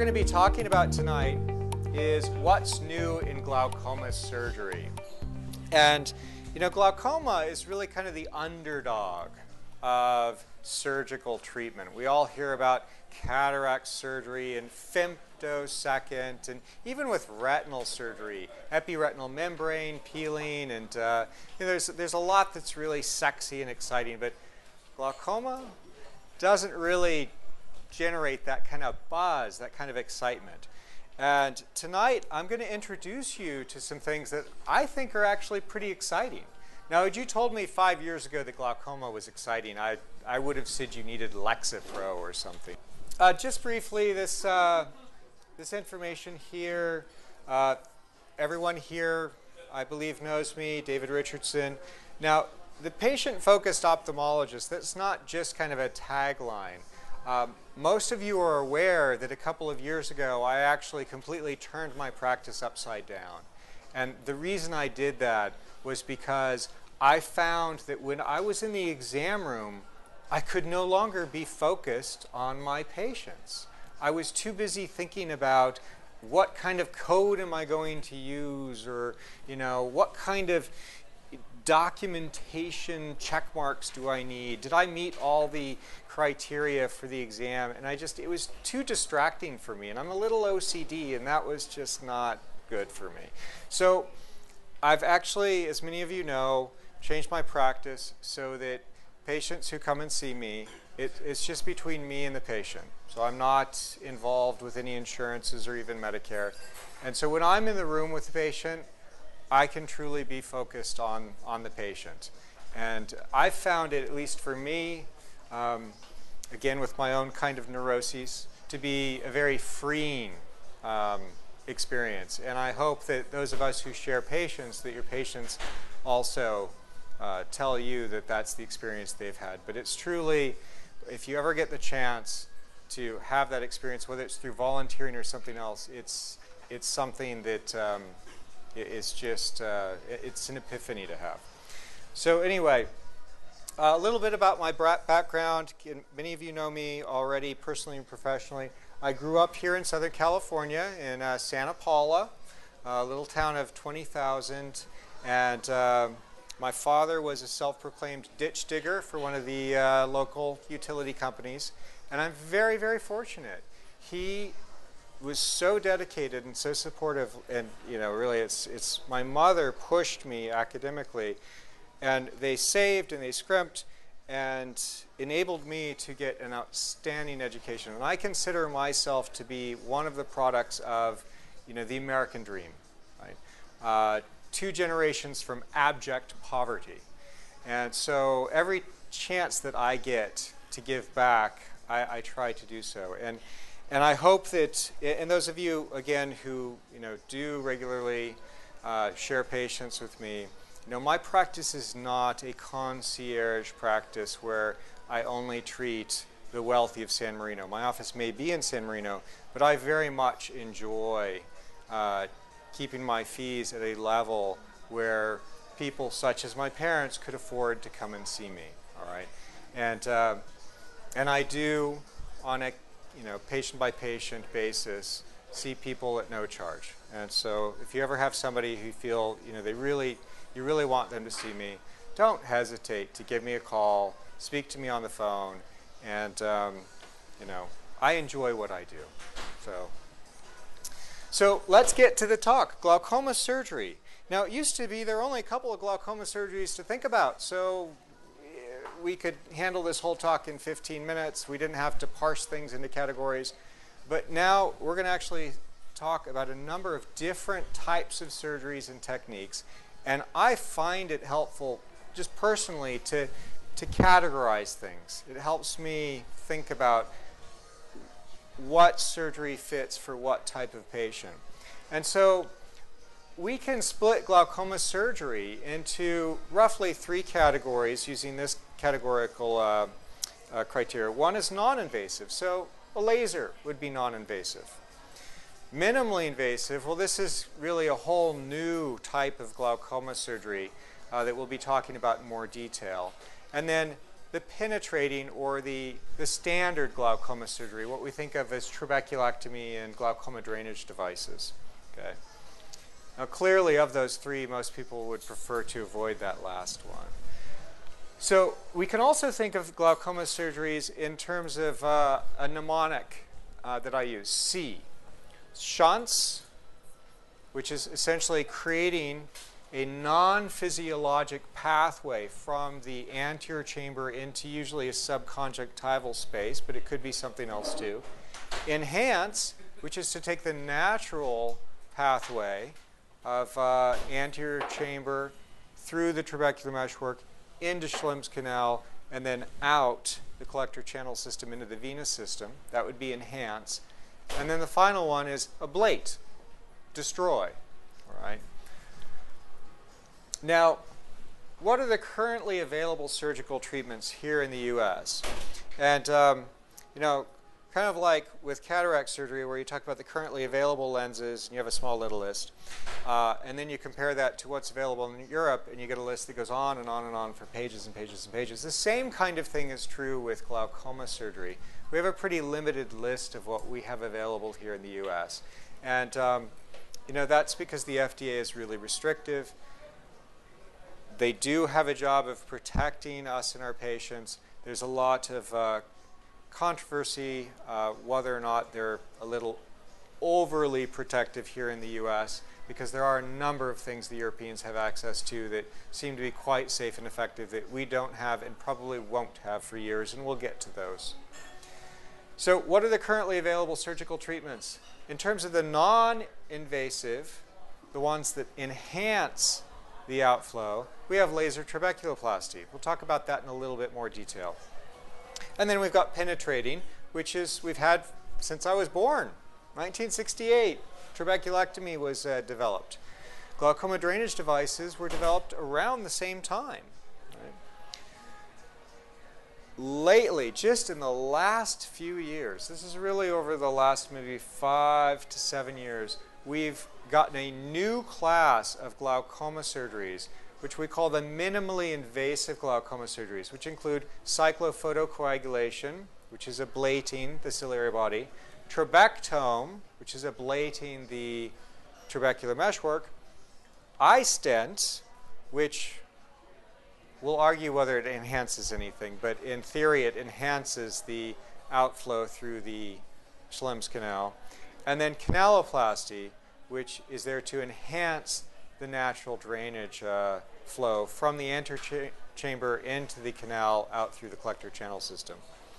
going to be talking about tonight is what's new in glaucoma surgery. And you know, glaucoma is really kind of the underdog of surgical treatment. We all hear about cataract surgery and femtosecond, and even with retinal surgery, epiretinal membrane peeling, and you know, there's a lot that's really sexy and exciting, but glaucoma doesn't really generate that kind of buzz, that kind of excitement. And tonight I'm going to introduce you to some things that I think are actually pretty exciting. Now, had you told me 5 years ago that glaucoma was exciting, I would have said you needed Lexapro or something. Just briefly, this information here, everyone here, I believe, knows me, David Richardson. Now, the patient-focused ophthalmologist, that's not just kind of a tagline. Most of you are aware that a couple of years ago, I actually completely turned my practice upside down. And the reason I did that was because I found that when I was in the exam room, I could no longer be focused on my patients. I was too busy thinking about what kind of code am I going to use, or you know, what kind of documentation check marks do I need? Did I meet all the criteria for the exam? And it was too distracting for me, and I'm a little OCD, and that was just not good for me. So I've actually, as many of you know, changed my practice so that patients who come and see me, it's just between me and the patient. So I'm not involved with any insurances or even Medicare. And so when I'm in the room with the patient, I can truly be focused on the patient. And I've found it, at least for me, again with my own kind of neuroses, to be a very freeing experience. And I hope that those of us who share patients, that your patients also tell you that that's the experience they've had. But it's truly, if you ever get the chance to have that experience, whether it's through volunteering or something else, it's something that it's just, it's an epiphany to have. So anyway, a little bit about my background. Many of you know me already personally and professionally. I grew up here in Southern California in Santa Paula, a little town of 20,000. And my father was a self-proclaimed ditch digger for one of the local utility companies. And I'm very, very fortunate. He was so dedicated and so supportive, and you know, really it's my mother pushed me academically, and they saved and they scrimped and enabled me to get an outstanding education. And I consider myself to be one of the products of, you know, the American dream, right? 2 generations from abject poverty. And so every chance that I get to give back, I try to do so. And I hope that, and those of you, again, who do regularly share patients with me, my practice is not a concierge practice where I only treat the wealthy of San Marino. My office may be in San Marino, but I very much enjoy keeping my fees at a level where people such as my parents could afford to come and see me, all right? And I do, on a patient-by-patient basis, see people at no charge. And so if you ever have somebody who feel, you really want them to see me, don't hesitate to give me a call, speak to me on the phone, and I enjoy what I do. So let's get to the talk. Glaucoma surgery. Now, it used to be there were only a couple of glaucoma surgeries to think about, so we could handle this whole talk in 15 minutes. We didn't have to parse things into categories. But now we're going to actually talk about a number of different types of surgeries and techniques. And I find it helpful, just personally, to categorize things. It helps me think about what surgery fits for what type of patient. And so we can split glaucoma surgery into roughly 3 categories using this categorical criteria. One is non-invasive, so a laser would be non-invasive. Minimally invasive, well, this is really a whole new type of glaucoma surgery that we'll be talking about in more detail. And then the penetrating or the standard glaucoma surgery, what we think of as trabeculectomy and glaucoma drainage devices. Okay. Now, clearly, of those three, most people would prefer to avoid that last one. So we can also think of glaucoma surgeries in terms of a mnemonic that I use, C. Shunts, which is essentially creating a non-physiologic pathway from the anterior chamber into usually a subconjunctival space, but it could be something else too. Enhance, which is to take the natural pathway of anterior chamber through the trabecular meshwork into Schlemm's canal and then out the collector channel system into the venous system. That would be enhance. And then the final one is ablate, destroy. All right. Now, what are the currently available surgical treatments here in the U.S.? And, you know, kind of like with cataract surgery where you talk about the currently available lenses and you have a small little list, and then you compare that to what's available in Europe and you get a list that goes on and on and on for pages and pages and pages. The same kind of thing is true with glaucoma surgery. We have a pretty limited list of what we have available here in the U.S. And, you know, that's because the FDA is really restrictive. They do have a job of protecting us and our patients. There's a lot of controversy whether or not they're a little overly protective here in the U.S. because there are a number of things the Europeans have access to that seem to be quite safe and effective that we don't have and probably won't have for years, and we'll get to those. So what are the currently available surgical treatments? In terms of the non-invasive, the ones that enhance the outflow, we have laser trabeculoplasty. We'll talk about that in a little bit more detail. And then we've got penetrating, which is we've had since I was born. 1968, trabeculectomy was developed. Glaucoma drainage devices were developed around the same time. Right? Lately, just in the last few years, this is really over the last maybe 5 to 7 years, we've gotten a new class of glaucoma surgeries, which we call the minimally invasive glaucoma surgeries, which include cyclophotocoagulation, which is ablating the ciliary body, trabectome, which is ablating the trabecular meshwork, iStent, which we'll argue whether it enhances anything, but in theory it enhances the outflow through the Schlemm's canal, and then canaloplasty, which is there to enhance the natural drainage flow from the anterior chamber into the canal out through the collector channel system.